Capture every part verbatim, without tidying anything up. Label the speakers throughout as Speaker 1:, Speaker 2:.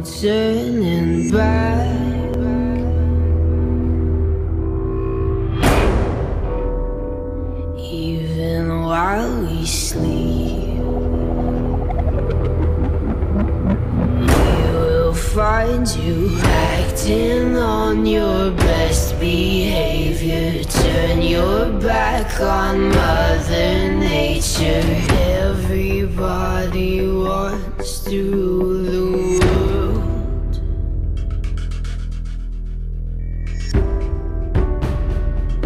Speaker 1: turning back. Even while we sleep, we will find you acting on your best behavior. Turn your back on Mother Nature. Everybody wants to rule the world.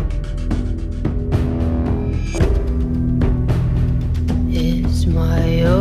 Speaker 1: It's my own